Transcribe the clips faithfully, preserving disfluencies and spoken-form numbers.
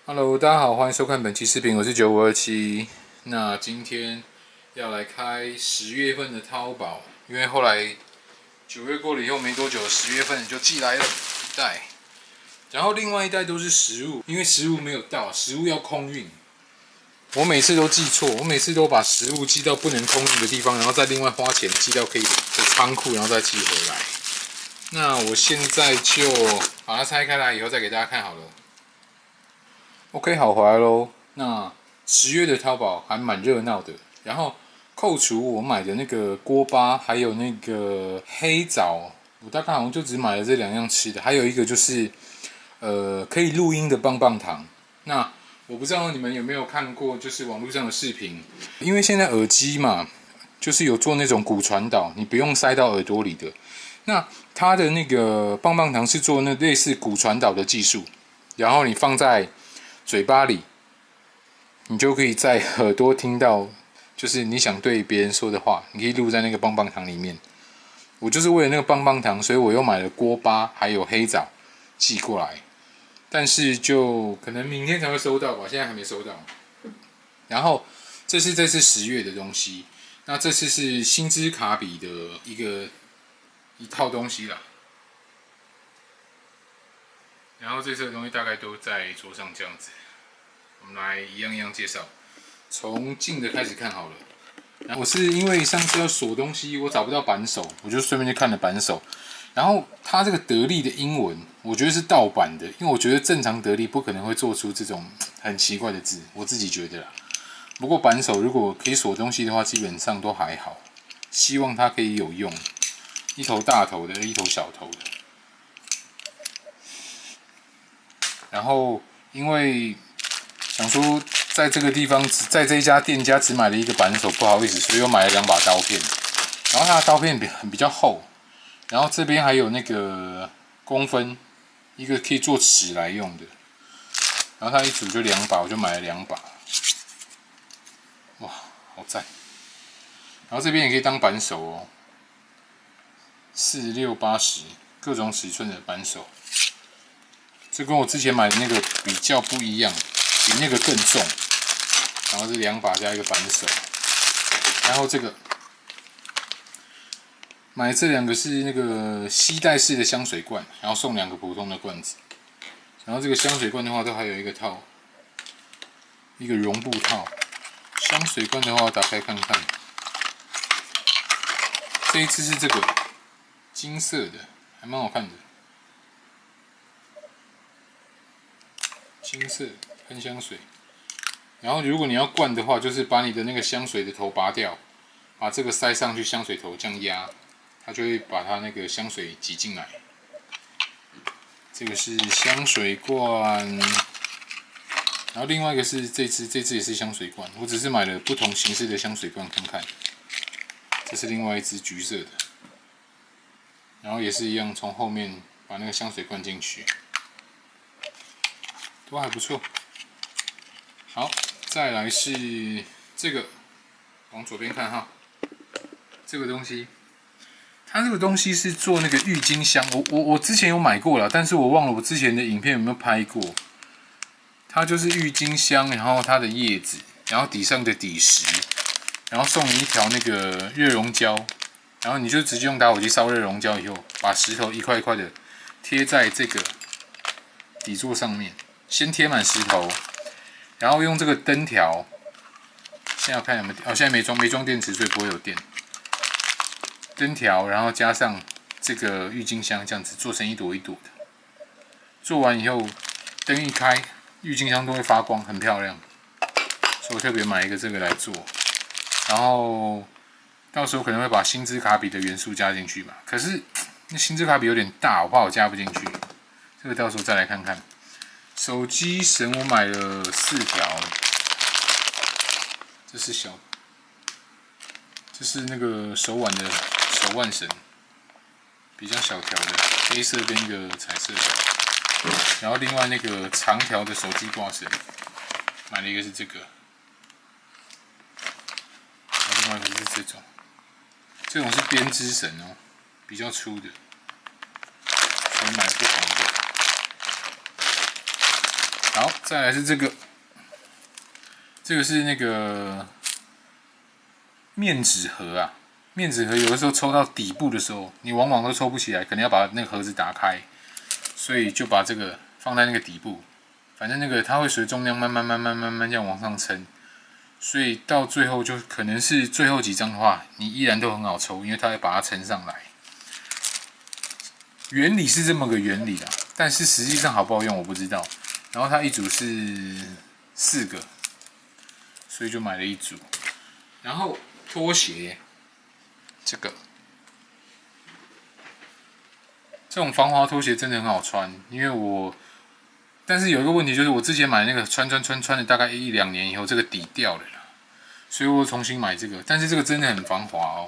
Hello，大家好，欢迎收看本期视频，我是九五二七。那今天要来开十月份的淘宝，因为后来九月过了以后没多久，十月份就寄来了一袋，然后另外一袋都是食物，因为食物没有到，食物要空运。我每次都寄错，我每次都把食物寄到不能空运的地方，然后再另外花钱寄到可以的仓库，然后再寄回来。那我现在就把它拆开来以后再给大家看好了。OK， 好，回来喽。那十月的淘宝还蛮热闹的，然后扣除我买的那个锅巴，还有那个黑枣，我大概好像就只买了这两样吃的，还有一个就是呃可以录音的棒棒糖。那我不知道你们有没有看过，就是网络上的视频，因为现在耳机嘛，就是有做那种骨传导，你不用塞到耳朵里的。那它的那个棒棒糖是做那类似骨传导的技术，然后你放在嘴巴里，你就可以在耳朵听到，就是你想对别人说的话，你可以录在那个棒棒糖里面。我就是为了那个棒棒糖，所以我又买了锅巴还有黑枣寄过来，但是就可能明天才会收到吧，现在还没收到。然后这是这次十月的东西，那这次是星之卡比的一个一套东西啦。然后这次的东西大概都在桌上这样子，我们来一样一样介绍，从近的开始看好了。然后我是因为上次要锁东西，我找不到扳手，我就顺便去看了扳手。然后它这个得力的英文，我觉得是盗版的，因为我觉得正常得力不可能会做出这种很奇怪的字，我自己觉得啦。不过扳手如果可以锁东西的话，基本上都还好。希望它可以有用，一头大头的，一头小头的。然后因为想说在这个地方只在这一家店家只买了一个扳手，不好意思，所以又买了两把刀片。然后它的刀片比比较厚，然后这边还有那个公分，一个可以做尺来用的。然后它一组就两把，我就买了两把。哇，好赞！然后这边也可以当扳手哦，四六八十各种尺寸的扳手。这跟我之前买的那个比较不一样，比那个更重。然后是两把加一个扳手，然后这个买这两个是那个吸带式的香水罐，然后送两个普通的罐子。然后这个香水罐的话，都还有一个套，一个绒布套。香水罐的话，打开看看。这一次是这个金色的，还蛮好看的。金色喷香水，然后如果你要灌的话，就是把你的那个香水的头拔掉，把这个塞上去香水头，这样压，它就会把它那个香水挤进来。这个是香水罐，然后另外一个是这支，这支也是香水罐，我只是买了不同形式的香水罐看看。这是另外一支橘色的，然后也是一样，从后面把那个香水灌进去。都还不错。好，再来是这个，往左边看哈，这个东西，它这个东西是做那个郁金香，我我我之前有买过了，但是我忘了我之前的影片有没有拍过。它就是郁金香，然后它的叶子，然后底上的底石，然后送你一条那个热熔胶，然后你就直接用打火机烧热熔胶以后，把石头一块一块的贴在这个底座上面。先贴满石头，然后用这个灯条，现在我看有没有，哦，现在没装没装电池，所以不会有电。灯条，然后加上这个郁金香，这样子做成一朵一朵的。做完以后，灯一开，郁金香都会发光，很漂亮。所以我特别买一个这个来做，然后到时候可能会把星之卡比的元素加进去吧。可是那星之卡比有点大，我怕我加不进去，这个到时候再来看看。手机绳我买了四条，这是小，这是那个手腕的手腕绳，比较小条的，黑色跟一个彩色的。然后另外那个长条的手机挂绳，买了一个是这个，然后另外一个是这种，这种是编织绳哦，比较粗的，所以买了不同的。 好，再来是这个，这个是那个面纸盒啊。面纸盒有的时候抽到底部的时候，你往往都抽不起来，可能要把那个盒子打开，所以就把这个放在那个底部。反正那个它会随重量慢慢慢慢慢慢这样往上撑，所以到最后就可能是最后几张的话，你依然都很好抽，因为它会把它撑上来。原理是这么个原理啦，但是实际上好不好用我不知道。然后它一组是四个，所以就买了一组。然后拖鞋。这个这种防滑拖鞋真的很好穿，因为我，但是有一个问题就是我之前买那个穿穿穿穿了大概一两年以后，这个底掉了啦，所以我重新买这个，但是这个真的很防滑哦，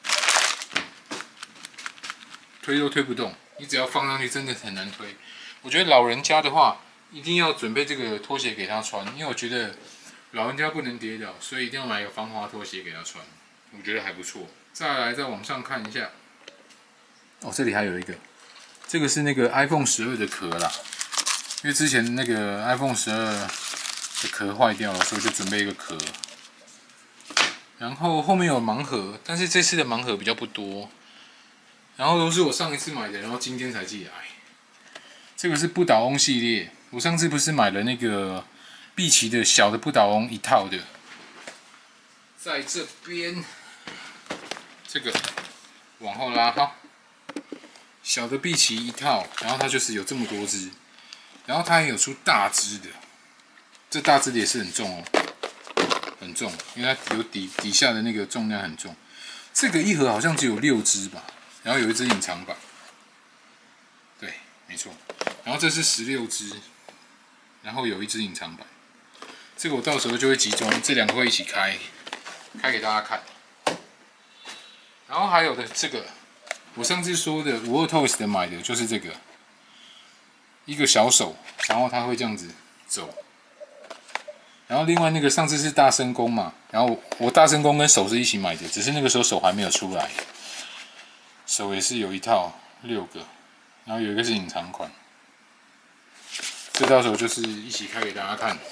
推都推不动，你只要放上去真的很难推。我觉得老人家的话一定要准备这个拖鞋给他穿，因为我觉得老人家不能跌倒，所以一定要买一个防滑拖鞋给他穿，我觉得还不错。再来，再往上看一下。哦，这里还有一个，这个是那个 iPhone 十二的壳啦。因为之前那个 iPhone 十二的壳坏掉了，所以就准备一个壳。然后后面有盲盒，但是这次的盲盒比较不多。然后都是我上一次买的，然后今天才寄来。这个是不倒翁系列，我上次不是买了那个碧琪的小的不倒翁一套的，在这边。这个往后拉哈，小的碧琪一套，然后它就是有这么多只，然后它也有出大只的，这大只的也是很重哦，很重，因为它有底底下的那个重量很重。这个一盒好像只有六只吧，然后有一只隐藏版，对，没错。然后这是十六只，然后有一只隐藏版。这个我到时候就会集中，这两个会一起开，开给大家看。然后还有的这个，我上次说的五二 Toys 的买的就是这个，一个小手，然后它会这样子走。然后另外那个上次是大声公嘛，然后我大声公跟手是一起买的，只是那个时候手还没有出来，手也是有一套六个，然后有一个是隐藏款，这到时候就是一起开给大家看。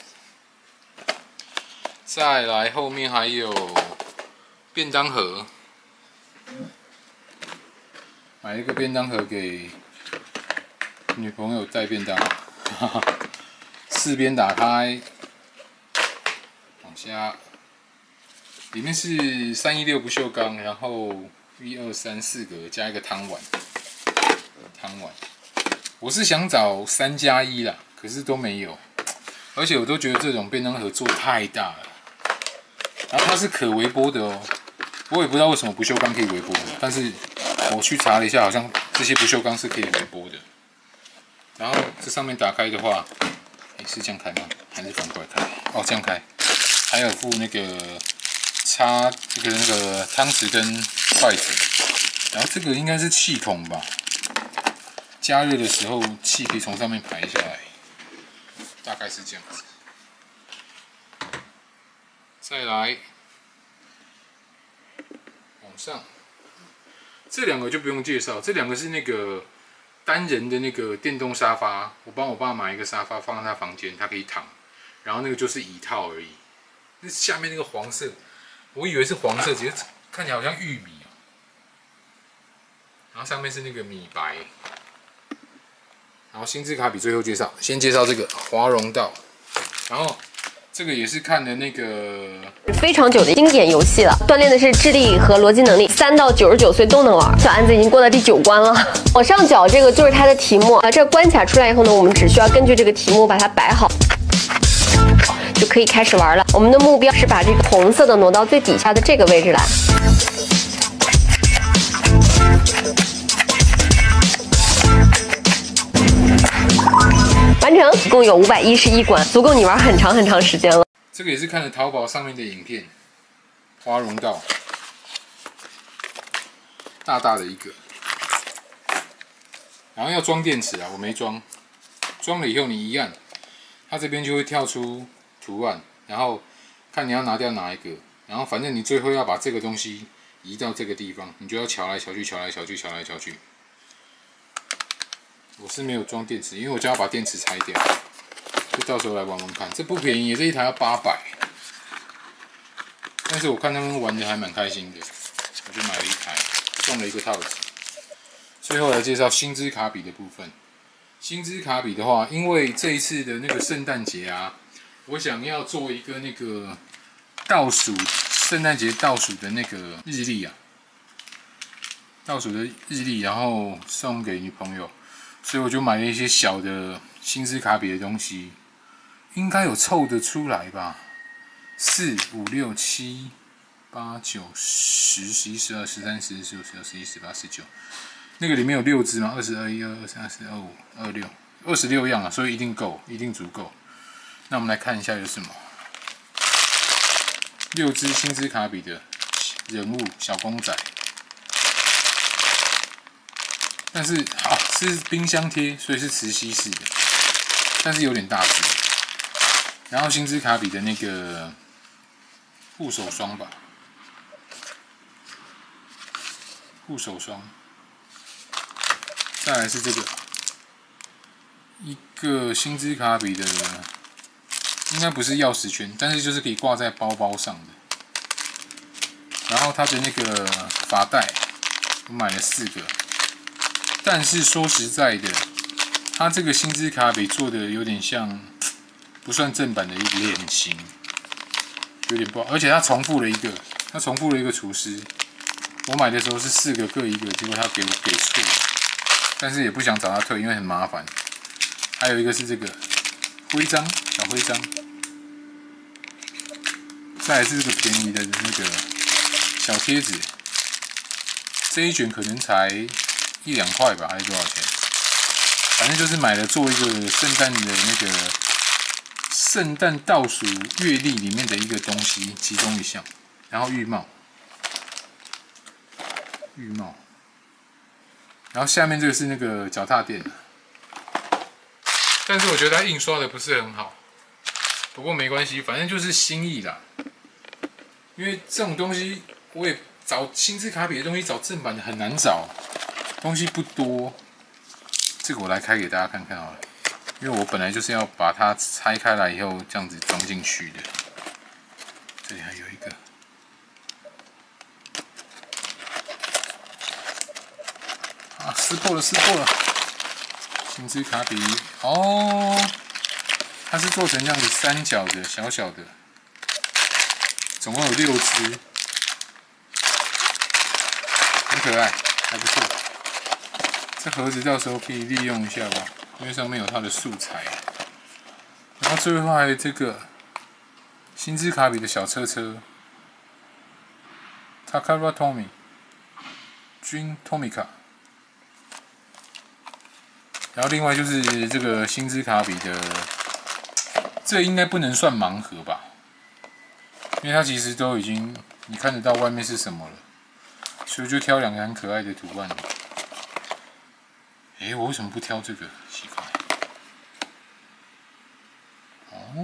再来后面还有便当盒。买一个便当盒给女朋友带便当，四边打开，往下，里面是三一六不锈钢，然后一二三四格加一个汤碗，汤碗，我是想找三加一啦，可是都没有，而且我都觉得这种便当盒做太大了，然后它是可微波的哦，我也不知道为什么不锈钢可以微波，但是我去查了一下，好像这些不锈钢是可以微波的。然后这上面打开的话，诶是这样开吗？还是反过来开？哦，这样开。还有附那个插这个那个汤匙跟筷子，然后这个应该是气孔吧？加热的时候气可以从上面排下来，大概是这样子。再来往上。这两个就不用介绍，这两个是那个单人的那个电动沙发，我帮我爸买一个沙发放在他房间，他可以躺，然后那个就是椅套而已。那下面那个黄色，我以为是黄色，直接看起来好像玉米哦。然后上面是那个米白。然后星之卡比最后介绍，先介绍这个华容道，然后。这个也是看的那个非常久的经典游戏了，锻炼的是智力和逻辑能力，三到九十九岁都能玩。小安子已经过了第九关了，左上角这个就是它的题目啊，这个关卡出来以后呢，我们只需要根据这个题目把它摆好，就可以开始玩了。我们的目标是把这个红色的挪到最底下的这个位置来。完成，一共有五百一十一关，足够你玩很长很长时间了。 这个也是看了淘宝上面的影片，华容道，大大的一个，然后要装电池啊，我没装，装了以后你一按，它这边就会跳出图案，然后看你要拿掉哪一个，然后反正你最后要把这个东西移到这个地方，你就要瞧来瞧去，瞧来瞧去，瞧来瞧去。我是没有装电池，因为我就要把电池拆掉， 就到时候来玩玩看。这不便宜，这一台要八百，但是我看他们玩的还蛮开心的，我就买了一台，送了一个套子。最后来介绍星之卡比的部分。星之卡比的话，因为这一次的那个圣诞节啊，我想要做一个那个倒数圣诞节倒数的那个日历啊，倒数的日历，然后送给女朋友，所以我就买了一些小的星之卡比的东西，应该有凑得出来吧？四五六七八九十十一十二十三十四十五十六十七十八十九。那个里面有六只嘛，二十二、一二、二三、二四、二五、二六，二十六样啊，所以一定够，一定足够。那我们来看一下有什么。六只星之卡比的人物小公仔，但是啊是冰箱贴，所以是磁吸式的，但是有点大只。然后星之卡比的那个护手霜吧，护手霜。再来是这个，一个星之卡比的，应该不是钥匙圈，但是就是可以挂在包包上的。然后它的那个发带，我买了四个，但是说实在的，它这个星之卡比做的有点像，不算正版的一个脸型，有点不好，而且它重复了一个，它重复了一个厨师。我买的时候是四个各一个，结果他给我给错了。但是也不想找他退，因为很麻烦。还有一个是这个徽章，小徽章。再来是这个便宜的那个小贴纸，这一卷可能才一两块吧，还是多少钱？反正就是买了做一个圣诞的那个圣诞倒数月历里面的一个东西，其中一项。然后浴帽，浴帽。然后下面这个是那个脚踏垫，但是我觉得它印刷的不是很好，不过没关系，反正就是心意啦。因为这种东西我也找星之卡比的东西，找正版的很难找，东西不多。这个我来开给大家看看好了，因为我本来就是要把它拆开来以后这样子装进去的。这里还有一个。啊，撕破了，撕破了！星之卡比哦，它是做成这样子三角的，小小的，总共有六只，很可爱，还不错。这盒子到时候可以利用一下吧，因为上面有它的素材。然后最后还有这个星之卡比的小车车 ，Takara Tomy、Jin Tomica。然后另外就是这个星之卡比的，这应该不能算盲盒吧？因为它其实都已经你看得到外面是什么了，所以就挑两个很可爱的图案。诶，我为什么不挑这个？奇怪。哦，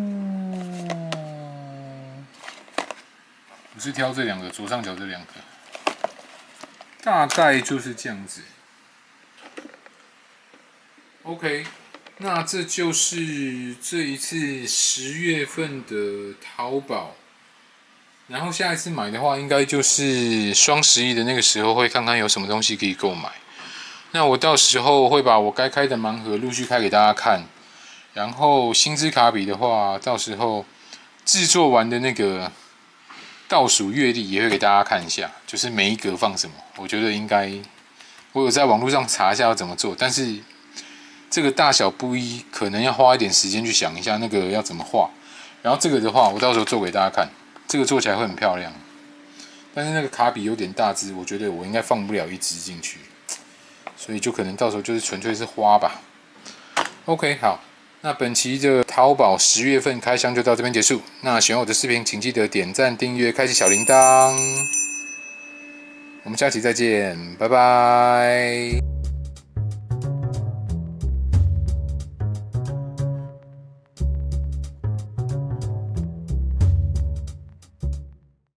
我是挑这两个，左上角这两个，大概就是这样子。OK， 那这就是这一次十月份的淘宝。然后下一次买的话，应该就是双十一的那个时候，会看看有什么东西可以购买。那我到时候会把我该开的盲盒陆续开给大家看。然后星之卡比的话，到时候制作完的那个倒数月历也会给大家看一下，就是每一格放什么。我觉得应该，我有在网络上查一下要怎么做，但是这个大小不一，可能要花一点时间去想一下那个要怎么画。然后这个的话，我到时候做给大家看，这个做起来会很漂亮。但是那个卡比有点大只，我觉得我应该放不了一只进去，所以就可能到时候就是纯粹是花吧。OK， 好，那本期的淘宝十月份开箱就到这边结束。那喜欢我的视频，请记得点赞、订阅、开启小铃铛。我们下期再见，拜拜。